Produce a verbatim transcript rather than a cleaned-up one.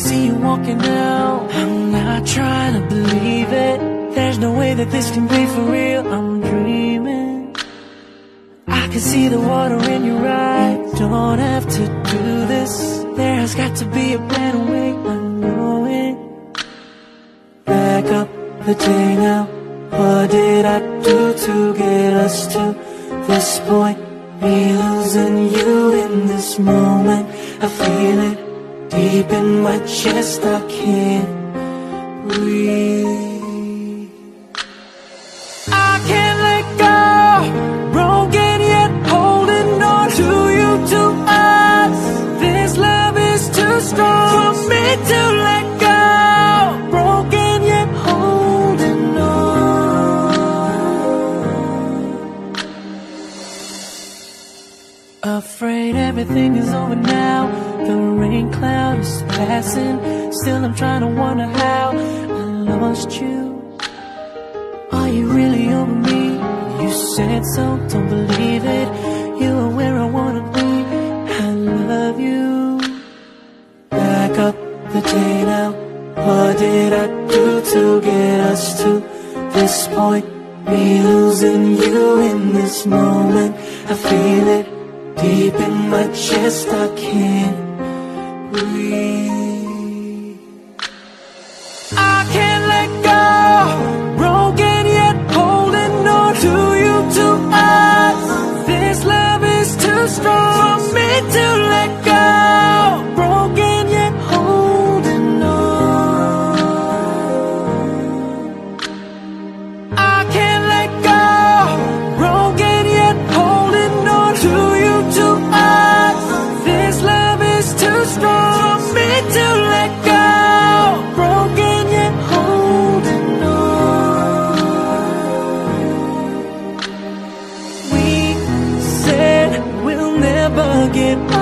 see you walking out. I'm not trying to believe it. There's no way that this can be for real. I'm dreaming. I can see the water in your eyes. You don't have to do this. There has got to be a better way. I know it. Back up the day now. What did I do to get us to this point? Me losing you in this moment. I feel it deep in my chest. I can't breathe. I can't let go. Broken yet holding on to you, to us. This love is too strong for me to let go. Broken yet holding on. Afraid everything is over now. The rain cloud is passing. Still I'm trying to wonder how I lost you. Are you really over me? You said so, don't believe it. You are where I wanna be. I love you. Back up the day now. What did I do to get us to this point? Me losing you in this moment. I feel it deep in my chest. I can't breathe. I can't let go. Broken yet holding on to you, to us. This love is too strong for me to let go. Broken yet holding on. I can't let go. Broken yet holding on to you, to us. This love is too strong for me to let go. Broken yet holding on. We said we'll never get